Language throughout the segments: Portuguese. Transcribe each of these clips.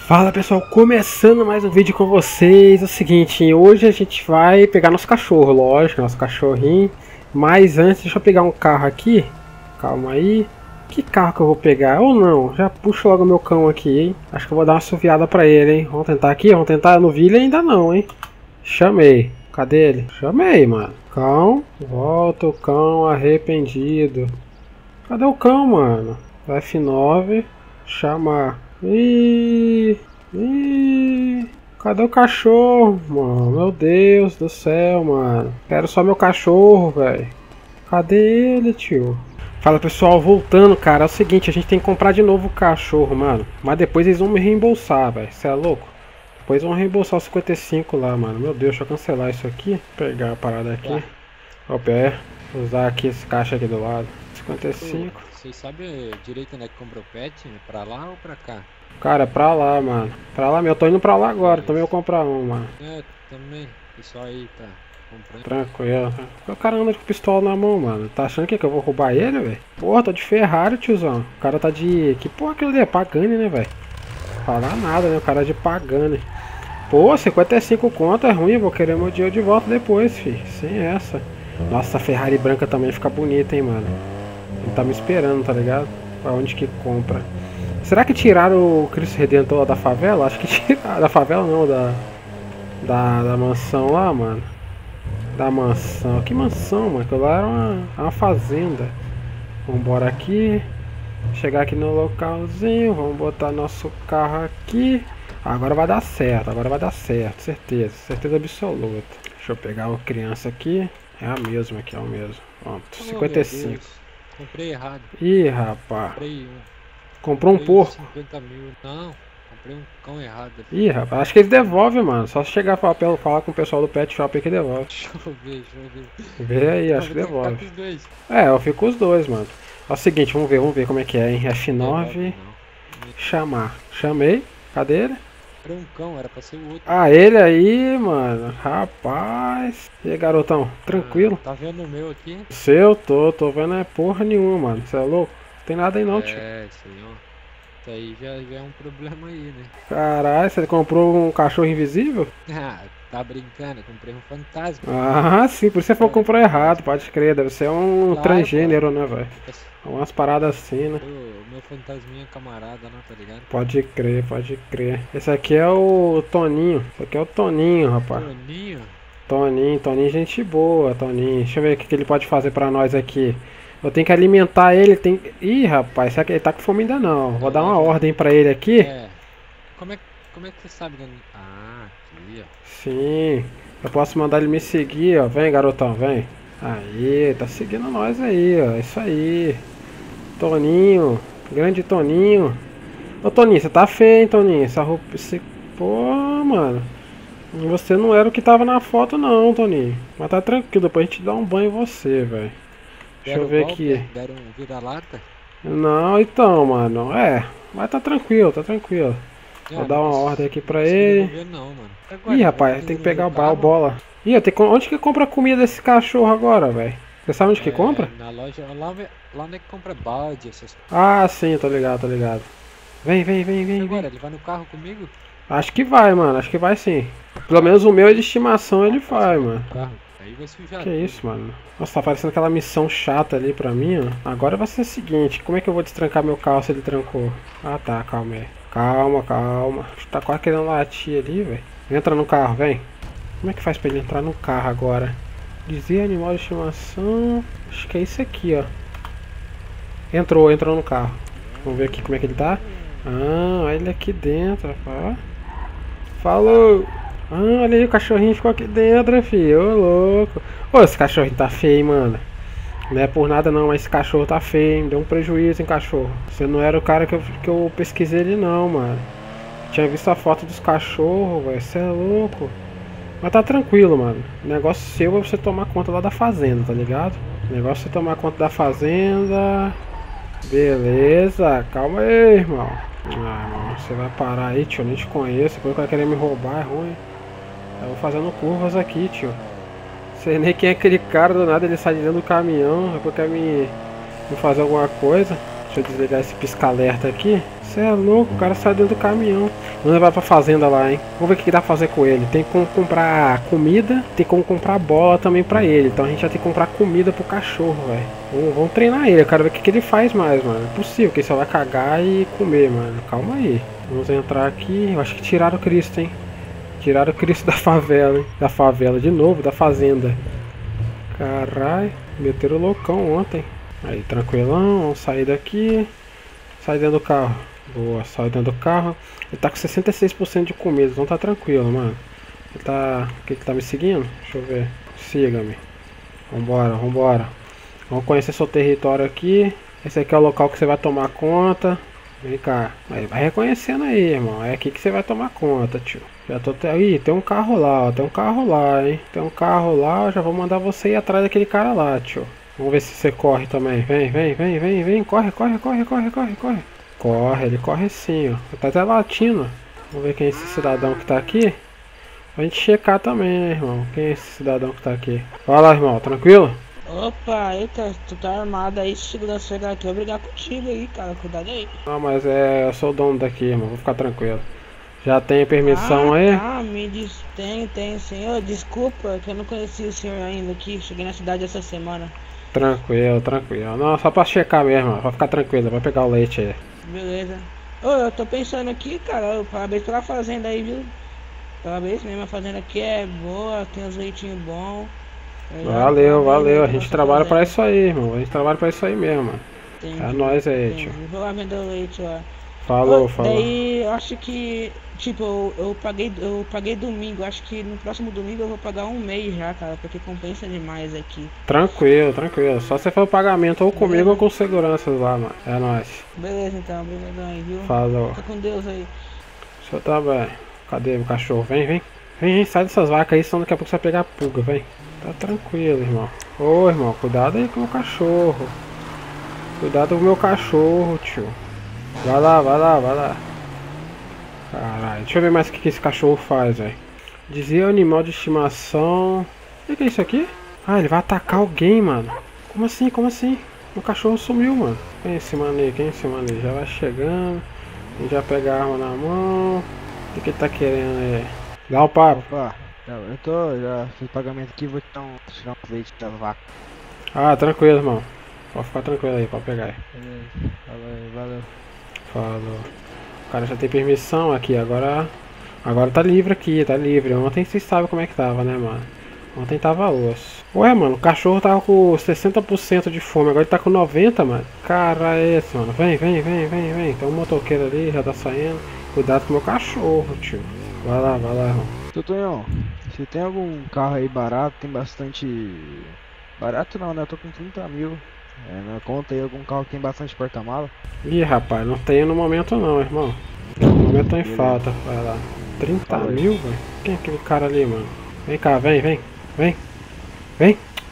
Fala pessoal, começando mais um vídeo com vocês. É o seguinte, hoje a gente vai pegar nosso cachorro, lógico, nosso cachorrinho. Mas antes, deixa eu pegar um carro aqui. Calma aí. Que carro que eu vou pegar? Ou não, já puxo logo meu cão aqui, hein. Acho que eu vou dar uma assoviada pra ele, hein. Vamos tentar aqui, vamos tentar. Eu não vi ele ainda não, hein. Chamei. Cadê ele? Chamei, mano. Cão, volta o cão arrependido. Cadê o cão, mano? F9, chamar. Ih, cadê o cachorro, mano? Meu Deus do céu, mano. Quero só meu cachorro, velho. Cadê ele, tio? Fala pessoal, voltando, cara. É o seguinte, a gente tem que comprar de novo o cachorro, mano. Mas depois eles vão me reembolsar, velho. Você é louco? Depois vão reembolsar os 55 lá, mano. Meu Deus, deixa eu cancelar isso aqui. Pegar a parada aqui. Opa, usar aqui esse caixa aqui do lado. 55. Vocês sabem direito onde é que compra o pet? Pra lá ou pra cá? Cara, é pra lá, mano. Pra lá, eu tô indo pra lá agora. Também vou comprar um, mano. É, também. O pessoal aí tá comprando. Tranquilo. O cara anda com pistola na mão, mano. Tá achando que eu vou roubar ele, velho? Porra, tô de Ferrari, tiozão. O cara tá de... Que porra aquilo ali é? Pagani, né, velho? Falar nada, né? O cara é de Pagani. Pô, 55 conto é ruim. Eu vou querer meu dinheiro de volta depois, fi. Sem essa. Nossa, a Ferrari branca também fica bonita, hein, mano. Ele tá me esperando, tá ligado? Pra onde que compra. Será que tiraram o Cristo Redentor lá da favela? Acho que tiraram. Da favela não, da mansão lá, mano. Da mansão. Que mansão, mano? Aquilo lá era uma fazenda. Vambora aqui. Chegar aqui no localzinho. Vamos botar nosso carro aqui. Agora vai dar certo. Agora vai dar certo. Certeza. Certeza absoluta. Deixa eu pegar a criança aqui. É a mesma aqui, é o mesmo. Pronto. 55. Comprei errado. Ih, rapaz. Comprei Comprou um porco. 50 mil. Não, comprei um cão errado. Ih, rapaz, acho que eles devolvem, mano. Só se chegar a falar com o pessoal do Pet Shop que devolve. Deixa eu ver. Vê aí, acho que devolve. É, eu fico com os dois, mano. É o seguinte, vamos ver como é que é, hein. F9. Chamar. Chamei. Cadê ele? Comprei um cão, era pra ser o outro. Ah, ele aí, mano. Rapaz. E aí, garotão? Tranquilo? Tá vendo o meu aqui? Seu, tô vendo é porra nenhuma, mano. Você é louco? Não tem nada aí não, tio. É, isso aí, ó. Isso aí já é um problema aí, né? Caralho, você comprou um cachorro invisível? Ah, tá brincando, eu comprei um fantasma. Ah, sim, por isso você falou que comprou errado, pode crer, deve ser um Claro, transgênero, né, velho? Umas paradas assim, né? Meu fantasminha camarada, né, tá ligado? Pode crer, pode crer. Esse aqui é o Toninho, esse aqui é o Toninho, rapaz. Toninho? Toninho, gente boa, Toninho. Deixa eu ver o que ele pode fazer pra nós aqui. Eu tenho que alimentar ele, tem... Ih, rapaz, será que ele tá com fome ainda não? Vou dar uma ordem pra ele aqui. É. Como é que você sabe? Ah, aqui, ó. Sim, eu posso mandar ele me seguir, ó. Vem, garotão, vem. Aí, tá seguindo nós aí, ó. Isso aí. Toninho, grande Toninho. Ô Toninho, você tá feio, hein, Toninho? Essa roupa. Pô, mano. Você não era o que tava na foto, não, Toninho. Mas tá tranquilo, depois a gente dá um banho em você, velho. Deixa eu ver aqui. Deram um vira-lata? Não, então, mano. É, mas tá tranquilo, tá tranquilo. Vou dar uma ordem aqui pra ele. Não, mano. Ih, rapaz, tem que pegar o bola. Ih, eu tenho que... onde que compra a comida desse cachorro agora, velho? Você sabe onde que compra? Na loja, lá onde é que compra balde, essas coisas. Ah, sim, tô ligado, tô ligado. Vem. Agora, ele vai no carro comigo? Acho que vai, mano, acho que vai sim. Pelo menos o meu é de estimação, ele vai, mano. Aí vai sujar. Que isso, mano? Nossa, tá parecendo aquela missão chata ali pra mim, ó. Agora vai ser o seguinte, como é que eu vou destrancar meu carro se ele trancou? Ah, tá, calma aí. Calma. Tá quase querendo latir ali, velho. Entra no carro, vem. Como é que faz pra ele entrar no carro agora? Dizer animal de estimação. Acho que é isso aqui, ó. Entrou no carro. Vamos ver aqui como é que ele tá. Ah, olha ele aqui dentro, rapaz. Falou! Ah, olha aí, o cachorrinho ficou aqui dentro, filho. Ô, louco. Ô, esse cachorrinho tá feio, mano. Não é por nada não, mas esse cachorro tá feio, hein? Deu um prejuízo, hein, cachorro. Você não era o cara que eu pesquisei ele não, mano. Tinha visto a foto dos cachorros, velho. Você é louco. Mas tá tranquilo, mano. O negócio seu é você tomar conta lá da fazenda, tá ligado? O negócio é você tomar conta da fazenda. Beleza. Calma aí, irmão. Ah, irmão, você vai parar aí, tio. Eu nem te conheço. Depois vai querer me roubar, é ruim. Eu vou fazendo curvas aqui, tio. Sei nem quem é aquele cara, do nada ele sai de dentro do caminhão. Depois quer me fazer alguma coisa. Deixa eu desligar esse pisca-alerta aqui. Você é louco, o cara sai dentro do caminhão. Vamos levar pra fazenda lá, hein? Vamos ver o que dá pra fazer com ele. Tem como comprar comida, tem como comprar bola também pra ele. Então a gente vai ter que comprar comida pro cachorro, velho. Vamos treinar ele, eu quero ver o que ele faz mais, mano. É possível que ele só vai cagar e comer, mano. Calma aí. Vamos entrar aqui. Eu acho que tiraram o Cristo, hein? Tiraram o Cristo da favela, hein? Da favela de novo, da fazenda. Caralho, meteram o loucão ontem. Aí, tranquilão, vamos sair daqui. Sai dentro do carro. Boa, sai dentro do carro. Ele tá com 66% de comida, então tá tranquilo, mano. Ele tá... O que ele tá me seguindo? Deixa eu ver. Siga-me. Vambora, vambora. Vamos conhecer seu território aqui. Esse aqui é o local que você vai tomar conta. Vem cá. Aí, vai reconhecendo aí, irmão. É aqui que você vai tomar conta, tio. Já tô... Ih, tem um carro lá, ó. Tem um carro lá, hein. Tem um carro lá. Eu já vou mandar você ir atrás daquele cara lá, tio. Vamos ver se você corre também. Vem, vem, vem, vem, vem. Corre, corre, corre, corre, corre, corre. Corre, ele corre sim, ó. Tá até latindo. Vamos ver quem é esse cidadão que tá aqui. Pra gente checar também, né, irmão? Quem é esse cidadão que tá aqui? Vai lá, irmão. Tranquilo? Opa, eita, tu tá armado aí, se segurança chegar aqui, eu vou brigar contigo aí, cara, cuidado aí. Não, mas eu sou o dono daqui, irmão. Vou ficar tranquilo. Já tem permissão aí? Ah, me diz, tem, senhor, desculpa, que eu não conheci o senhor ainda aqui, cheguei na cidade essa semana. Tranquilo, tranquilo. Não, só pra checar mesmo, pra ficar tranquilo, vai pegar o leite aí. Beleza. Ô, eu tô pensando aqui, cara, parabéns pela fazenda aí, viu? Parabéns mesmo, a fazenda aqui é boa, tem os leitinhos bons. Valeu, valeu. A gente trabalha pra isso aí, irmão. A gente trabalha pra isso aí mesmo, mano. É nóis aí, tio. Vou lá vender o leite lá. Falou, falou. Daí eu acho que, tipo, eu paguei domingo, acho que no próximo domingo eu vou pagar um mês já, cara, porque compensa demais aqui. Tranquilo, tranquilo. Só você for o pagamento ou comigo ou com segurança lá, mano. É nóis. Beleza então, obrigadão aí, viu? Falou. Fica com Deus aí. O senhor tá bem. Cadê o cachorro? Vem, vem. Vem, sai dessas vacas aí, senão daqui a pouco você vai pegar a pulga, vem. Tá tranquilo, irmão. Ô, irmão, cuidado aí com o meu cachorro. Cuidado com o meu cachorro, tio. Vai lá, vai lá, vai lá. Caralho, deixa eu ver mais o que esse cachorro faz, velho. Dizia animal de estimação. O que é isso aqui? Ah, ele vai atacar alguém, mano. Como assim, como assim? O cachorro sumiu, mano. Quem é esse mano aí? Quem é esse mano aí? Já vai chegando. A gente já pega a arma na mão. O que ele tá querendo aí? Dá um papo. Opa, eu já fiz pagamento aqui, vou tirar um leite da vaca. Ah, tranquilo, irmão. Pode ficar tranquilo aí, pode pegar aí. Beleza, valeu. Falou. O cara já tem permissão aqui, agora tá livre aqui, tá livre. Ontem vocês sabem como é que tava, né, mano? Ontem tava osso. Ué, mano, o cachorro tava com 60% de fome, agora ele tá com 90%, mano. Cara, é esse, mano. Vem, vem, vem, vem, vem. Tem um motoqueiro ali, já tá saindo. Cuidado com o meu cachorro, tio. Vai lá, irmão. Tonhão, se tem algum carro aí barato, tem bastante... Barato não, né? Eu tô com 30 mil. Na conta aí algum carro que tem bastante porta-mala. Ih, rapaz, não tenho no momento não, irmão. No momento tô em falta. Vai lá. 30 mil, velho? Quem é aquele cara ali, mano? Vem cá, vem, vem. Vem. Vem.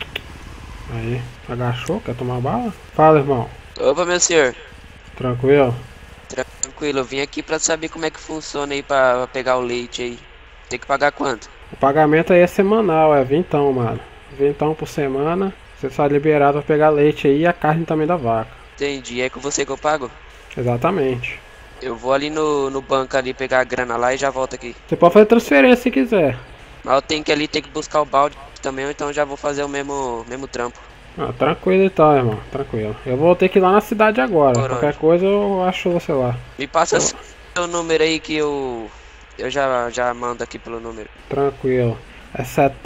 Aí. Agachou? Quer tomar bala? Fala, irmão. Opa, meu senhor. Tranquilo? Tranquilo, eu vim aqui pra saber como é que funciona aí pra pegar o leite aí. Tem que pagar quanto? O pagamento aí é semanal, é vintão, mano. Vintão por semana. Você está liberado pra pegar leite aí e a carne também da vaca. Entendi, é com você que eu pago? Exatamente. Eu vou ali no banco ali pegar a grana lá e já volto aqui. Você pode fazer transferência se quiser. Mas eu tenho que ali, ter que buscar o balde também, então eu já vou fazer o mesmo trampo. Ah, tranquilo então, irmão. Tranquilo. Eu vou ter que ir lá na cidade agora. Por Qualquer onde? coisa eu acho você lá. Me passa seu número aí que eu já mando aqui pelo número. Tranquilo. É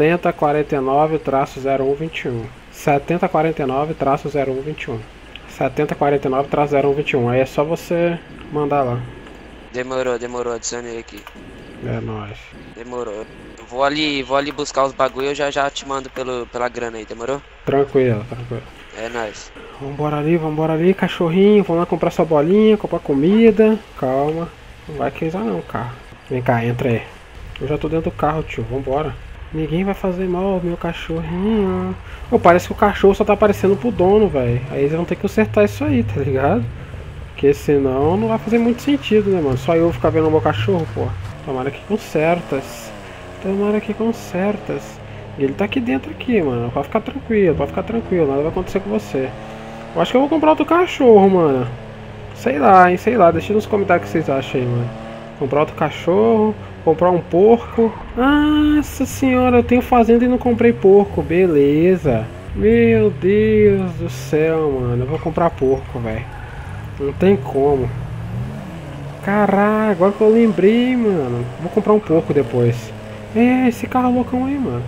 7049-0121. 7049-0121. 7049-0121. Aí é só você mandar lá. Demorou, adicionei aqui. É nóis. Demorou. Eu vou ali buscar os bagulho e eu já te mando pela grana aí, demorou? Tranquilo, tranquilo. É nóis. Vambora ali, cachorrinho. Vamos lá comprar sua bolinha, comprar comida. Calma. Não vai queisar não, carro. Vem cá, entra aí. Eu já tô dentro do carro, tio. Vambora. Ninguém vai fazer mal ao meu cachorrinho. Pô, parece que o cachorro só tá aparecendo pro dono, velho. Aí eles vão ter que consertar isso aí, tá ligado? Porque senão não vai fazer muito sentido, né, mano? Só eu ficar vendo o meu cachorro, pô. Tomara que consertas. Tomara que consertas. E ele tá aqui dentro aqui, mano. Pode ficar tranquilo, nada vai acontecer com você. Eu acho que eu vou comprar outro cachorro, mano. Sei lá, hein, sei lá. Deixa nos comentários o que vocês acham aí, mano. Comprar outro cachorro, comprar um porco. Nossa senhora, eu tenho fazenda e não comprei porco. Beleza. Meu Deus do céu, mano. Eu vou comprar porco, velho. Não tem como. Caralho, agora que eu lembrei, mano. Vou comprar um porco depois. É, esse carro loucão aí, mano.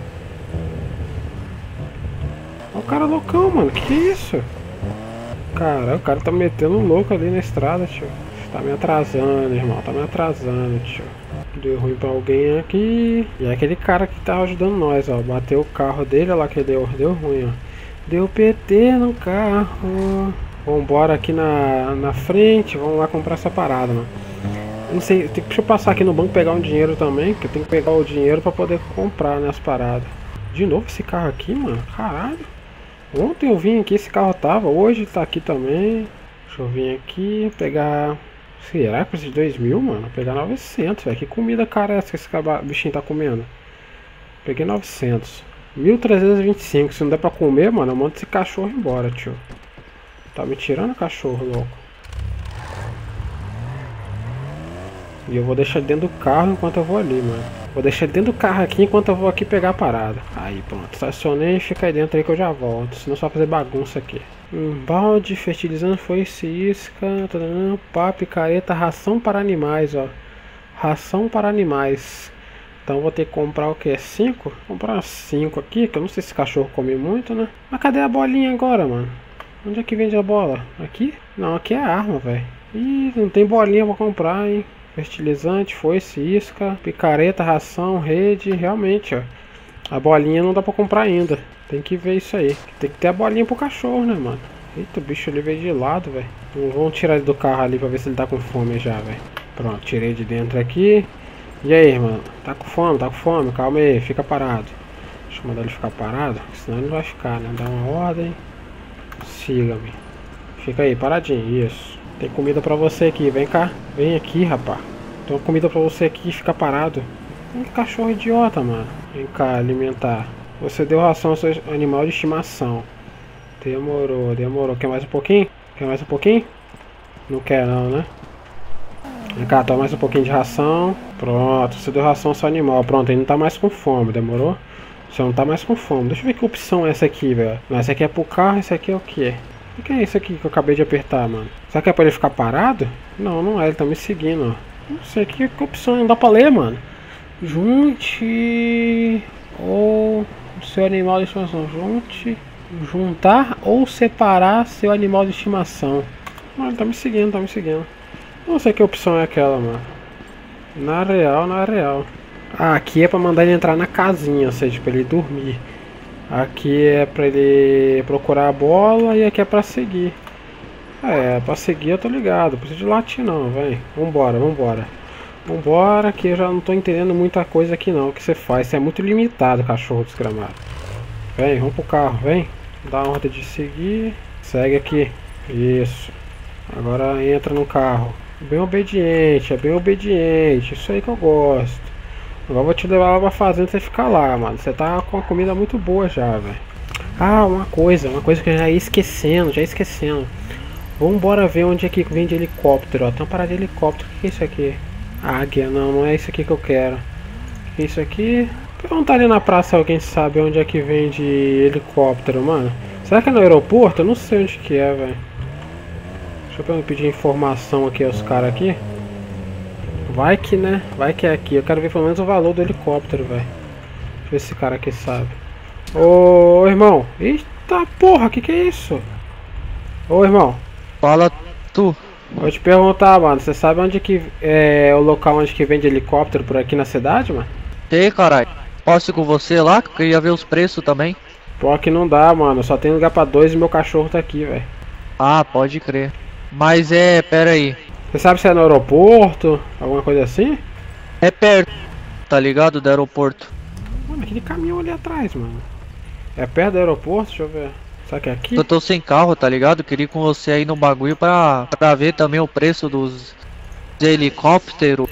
Olha o cara loucão, mano. Que é isso? Cara, o cara tá metendo um louco ali na estrada, tio. Tá me atrasando, irmão. Tá me atrasando, tio. Deu ruim pra alguém aqui. E é aquele cara que tá ajudando nós, ó. Bateu o carro dele, olha lá que deu ruim, ó. Deu PT no carro. Vambora aqui na frente. Vamos lá comprar essa parada, mano. Não sei, deixa eu passar aqui no banco pegar um dinheiro também. Que eu tenho que pegar o dinheiro pra poder comprar, né, as paradas. De novo esse carro aqui, mano. Caralho. Ontem eu vim aqui, esse carro tava. Hoje tá aqui também. Deixa eu vir aqui pegar... Será que esses 2.000, mano? Vou pegar 900, velho. Que comida cara é essa que esse bichinho tá comendo? Peguei 900. 1.325. Se não der pra comer, mano, eu mando esse cachorro embora, tio. Tá me tirando, cachorro louco. E eu vou deixar dentro do carro enquanto eu vou ali, mano. Vou deixar dentro do carro aqui enquanto eu vou aqui pegar a parada. Aí, pronto. Estacionei, fica aí dentro aí que eu já volto. Senão só vai fazer bagunça aqui. Balde, fertilizante, foice, isca, pá, picareta, ração para animais, ó. Ração para animais. Então vou ter que comprar o que? 5? Vou comprar 5 aqui, que eu não sei se esse cachorro come muito, né? Mas cadê a bolinha agora, mano? Onde é que vende a bola? Aqui? Não, aqui é a arma, velho. Ih, não tem bolinha pra comprar, hein? Fertilizante, foice, isca, picareta, ração, rede. Realmente, ó. A bolinha não dá pra comprar ainda. Tem que ver isso aí. Tem que ter a bolinha pro cachorro, né, mano? Eita, o bicho ali veio de lado, velho. Vamos tirar ele do carro ali pra ver se ele tá com fome já, velho. Pronto, tirei de dentro aqui. E aí, mano? Tá com fome? Tá com fome? Calma aí, fica parado. Deixa eu mandar ele ficar parado, senão ele não vai ficar, né? Dá uma ordem. Siga-me. Fica aí, paradinho. Isso. Tem comida pra você aqui, vem cá. Vem aqui, rapaz. Tem uma comida pra você aqui e fica parado. Que cachorro idiota, mano. Vem cá, alimentar. Você deu ração ao seu animal de estimação. Demorou, demorou. Quer mais um pouquinho? Quer mais um pouquinho? Não quer não, né? Vem cá, toma mais um pouquinho de ração. Pronto, você deu ração ao seu animal. Pronto, ele não tá mais com fome, demorou? Você não tá mais com fome. Deixa eu ver que opção é essa aqui, velho. Não, essa aqui é pro carro, essa aqui é o quê? O que é isso aqui que eu acabei de apertar, mano? Será que é pra ele ficar parado? Não, não é, ele tá me seguindo, ó. Não sei que opção, não dá pra ler, mano. Junte ou seu animal de estimação. Juntar ou separar seu animal de estimação. Mano, tá me seguindo, tá me seguindo. Não sei que opção é aquela, mano. Na real. Ah, aqui é pra mandar ele entrar na casinha, ou seja, pra ele dormir. Aqui é pra ele procurar a bola e aqui é pra seguir. É, pra seguir eu tô ligado. Não precisa de latir não, vem. Vambora. Vambora, que eu já não tô entendendo muita coisa aqui não. O que você faz? Você é muito limitado, cachorro desgramado. Vem, vamos pro carro, vem. Dá uma ordem de seguir. Segue aqui. Isso. Agora entra no carro. Bem obediente, é bem obediente. Isso aí que eu gosto. Agora eu vou te levar lá pra fazenda e você ficar lá, mano. Você tá com uma comida muito boa já, velho. Ah, uma coisa que eu já ia esquecendo, Vambora ver onde é que vende helicóptero, ó. Tem uma parada de helicóptero. O que é isso aqui? Águia, não é isso aqui que eu quero. O que é isso aqui? Perguntar ali na praça alguém sabe onde é que vende helicóptero, mano. Será que é no aeroporto? Eu não sei onde que é, velho. Deixa eu pedir informação aqui aos caras aqui. Vai que, né? Vai que é aqui. Eu quero ver pelo menos o valor do helicóptero, velho. Deixa eu ver se esse cara aqui sabe. Ô, irmão. Eita porra, que é isso? Ô, irmão. Fala tu. Vou te perguntar, mano. Você sabe onde que é o local onde que vende helicóptero por aqui na cidade, mano? Ei, caralho. Posso ir com você lá? Que eu queria ver os preços também. Pô, que não dá, mano. Só tem lugar pra 2 e meu cachorro tá aqui, velho. Ah, pode crer. Mas pera aí. Você sabe se é no aeroporto? Alguma coisa assim? É perto, tá ligado? Do aeroporto. Mano, aquele caminhão ali atrás, mano. É perto do aeroporto? Deixa eu ver. Será que é aqui? Eu tô sem carro, tá ligado? Queria ir com você aí no bagulho pra ver também o preço dos helicópteros.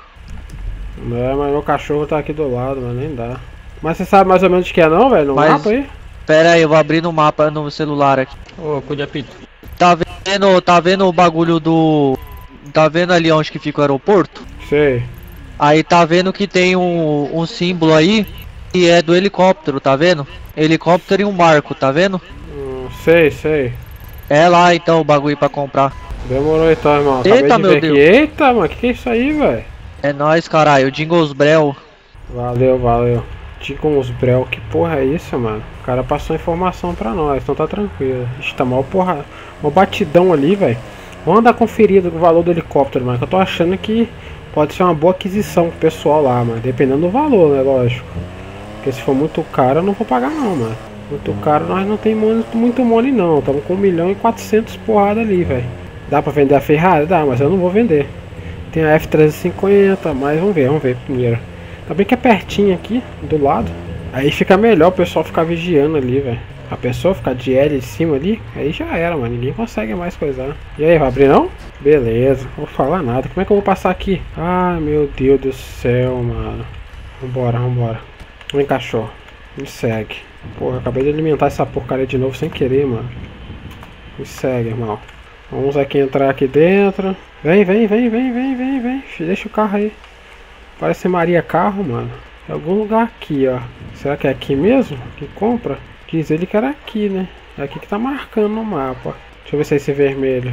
Não, mas meu cachorro tá aqui do lado, mas nem dá. Mas você sabe mais ou menos o que é não, velho? No mapa aí? Pera aí, eu vou abrir no mapa no celular aqui. Ô, Cudapito. Tá vendo o bagulho do... Tá vendo ali onde que fica o aeroporto? Sei. Aí tá vendo que tem um símbolo aí que é do helicóptero, tá vendo? Helicóptero e um barco, tá vendo? Sei. É lá então o bagulho pra comprar. Demorou então, irmão. Eita, Acabei de meu ver aqui. Deus. Eita, mano, que é isso aí, velho? É nóis, caralho. Jingles Brel. Valeu. Ticons Brel, que porra é isso, mano? O cara passou informação pra nós, então tá tranquilo. Ixi, tá mal porra. Mal batidão ali, velho. Vamos dar conferida do valor do helicóptero, mano. Que eu tô achando que pode ser uma boa aquisição pro pessoal lá, mano. Dependendo do valor, né? Lógico. Porque se for muito caro, eu não vou pagar, não, mano. Muito caro, nós não tem muito money, não. Estamos com 1.400.000 porrada ali, velho. Dá pra vender a Ferrari? Dá, mas eu não vou vender. Tem a F350, mas vamos ver primeiro. Tá bem que é pertinho aqui, do lado. Aí fica melhor o pessoal ficar vigiando ali, velho. A pessoa ficar de L em cima ali, aí já era, mano. Ninguém consegue mais coisar. E aí, vai abrir não? Beleza, não vou falar nada. Como é que eu vou passar aqui? Ai, meu Deus do céu, mano. Vambora. Vem, cachorro. Me segue. Porra, acabei de alimentar essa porcaria de novo sem querer, mano. Me segue, irmão. Vamos aqui entrar aqui dentro. Vem. Deixa o carro aí. Parece Maria Carro, mano. É algum lugar aqui, ó. Será que é aqui mesmo que compra? Diz ele que era aqui, né? É aqui que tá marcando no mapa. Deixa eu ver se é esse vermelho.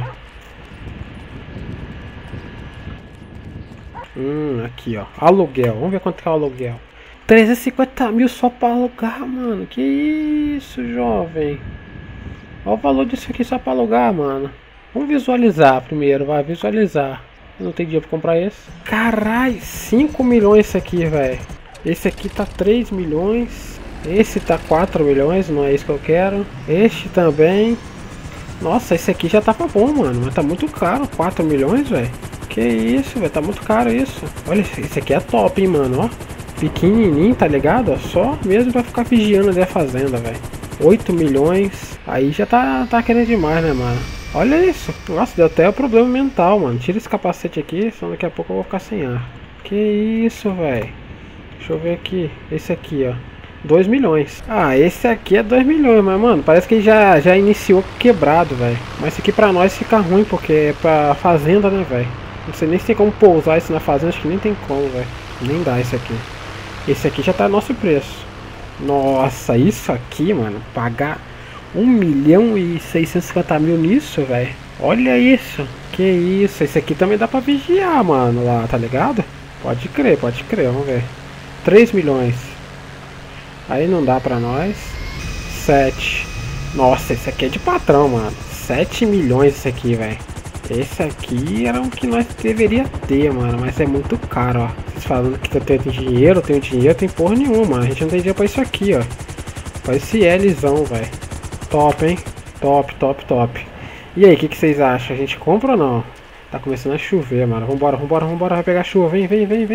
Aqui, ó. Aluguel. Vamos ver quanto que é o aluguel. 350 mil só pra alugar, mano. Que isso, jovem. Olha o valor disso aqui só pra alugar, mano. Vamos visualizar primeiro, vai visualizar. Eu não tenho dinheiro pra comprar esse. Caralho, 5 milhões esse aqui, velho. Esse aqui tá 3 milhões. Esse tá 4 milhões, não é isso que eu quero. Este também. Nossa, esse aqui já tava bom, mano. Mas tá muito caro, 4 milhões, velho. Que isso, velho, tá muito caro isso. Olha, esse aqui é top, hein, mano, ó. Pequenininho, tá ligado? Só mesmo pra ficar vigiando ali a fazenda, velho. 8 milhões. Aí já tá querendo demais, né, mano? Olha isso. Nossa, deu até problema mental, mano. Tira esse capacete aqui, senão daqui a pouco eu vou ficar sem ar. Que isso, velho. Deixa eu ver aqui. Esse aqui, ó. 2 milhões. Ah, esse aqui é 2 milhões, mas, mano, parece que já iniciou quebrado, velho. Mas esse aqui pra nós fica ruim, porque é pra fazenda, né, velho? Não sei nem se tem como pousar isso na fazenda, acho que nem tem como, velho. Nem dá esse aqui. Esse aqui já tá nosso preço. Nossa, isso aqui, mano, pagar 1.650.000 nisso, velho. Olha isso. Que isso. Esse aqui também dá pra vigiar, mano, lá, tá ligado? Pode crer, vamos ver. 3 milhões. Aí não dá pra nós. 7. Nossa, esse aqui é de patrão, mano. 7 milhões esse aqui, velho. Esse aqui era o que nós deveria ter, mano. Mas é muito caro, ó. Vocês falando que eu tenho dinheiro, tem porra nenhuma, mano. A gente não tem dinheiro pra isso aqui, ó. Pra esse Lzão, velho. Top, hein? Top. E aí, o que vocês acham? A gente compra ou não? Tá começando a chover, mano. Vambora. Vai pegar chuva. Vem.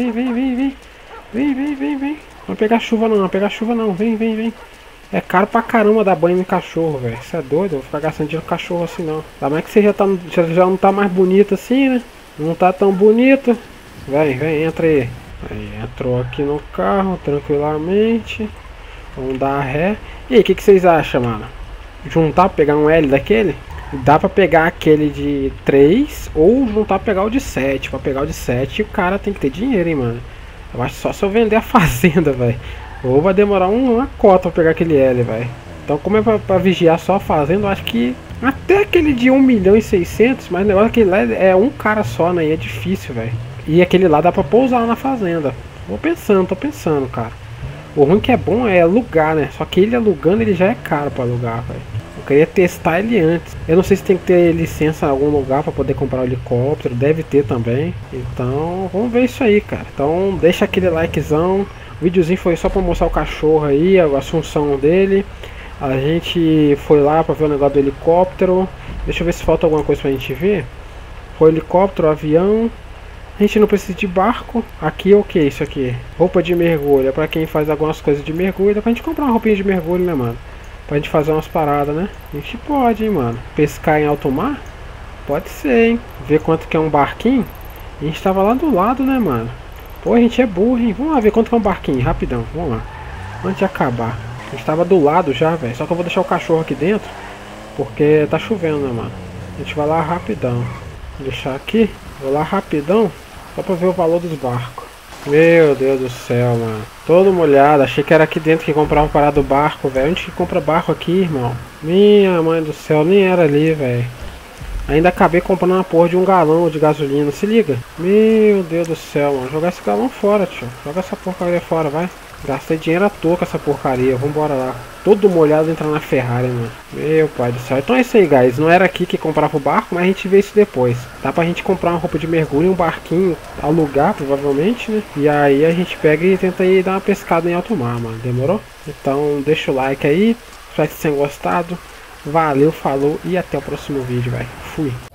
Não pegar chuva não. Vem. É caro pra caramba dar banho no cachorro, velho. Isso é doido, eu vou ficar gastando dinheiro com cachorro assim não. Ainda mais que você já não tá mais bonito assim, né? Não tá tão bonito. Vem, entra aí. Aí, entrou aqui no carro, tranquilamente. Vamos dar ré. E aí, o que vocês acham, mano? Juntar, pegar um L daquele? Dá pra pegar aquele de 3 ou juntar pegar o de 7. Pra pegar o de 7 o cara tem que ter dinheiro, hein, mano. Eu acho só se eu vender a fazenda, velho. Ou vai demorar uma cota pra pegar aquele L, velho. Então como é pra vigiar só a fazenda, eu acho que até aquele de 1.600.000, mas o negócio é que lá é um cara só, né? E é difícil, velho. E aquele lá dá pra pousar na fazenda. Tô pensando, cara. O ruim que é bom é alugar, né? Só que ele alugando, ele já é caro pra alugar, velho. Eu queria testar ele antes. Eu não sei se tem que ter licença em algum lugar para poder comprar o helicóptero. Deve ter também. Então, vamos ver isso aí, cara. Então, deixa aquele likezão. O videozinho foi só para mostrar o cachorro aí, a assunção dele. A gente foi lá para ver o negócio do helicóptero. Deixa eu ver se falta alguma coisa pra gente ver. Foi helicóptero, avião. A gente não precisa de barco. Aqui é o que isso aqui? Roupa de mergulho. É para quem faz algumas coisas de mergulho. Dá pra gente comprar uma roupinha de mergulho, né, mano? Pra gente fazer umas paradas, né? A gente pode, hein, mano. Pescar em alto mar? Pode ser, hein? Ver quanto que é um barquinho. A gente tava lá do lado, né, mano? Pô, a gente é burro, hein? Vamos lá ver quanto que é um barquinho, rapidão. Vamos lá. Antes de acabar. A gente tava do lado já, velho. Só que eu vou deixar o cachorro aqui dentro. Porque tá chovendo, né, mano? A gente vai lá rapidão. Vou deixar aqui. Vou lá rapidão. Só pra ver o valor dos barcos. Meu Deus do céu, mano. Todo molhado. Achei que era aqui dentro que comprava parada do barco, velho. Onde que compra barco aqui, irmão? Minha mãe do céu, nem era ali, velho. Ainda acabei comprando uma porra de 1 galão de gasolina, se liga. Meu Deus do céu, mano. Jogar esse galão fora, tio. Joga essa porcaria fora, vai. Gastei dinheiro à toa com essa porcaria. Vambora lá. Todo molhado entrar na Ferrari, mano. Meu pai do céu. Então é isso aí, guys. Não era aqui que comprava o barco, mas a gente vê isso depois. Dá pra gente comprar uma roupa de mergulho, um barquinho, alugar, provavelmente, né? E aí a gente pega e tenta ir dar uma pescada em alto mar, mano. Demorou? Então deixa o like aí. Espero que vocês tenham gostado. Valeu, falou e até o próximo vídeo, velho. Fui.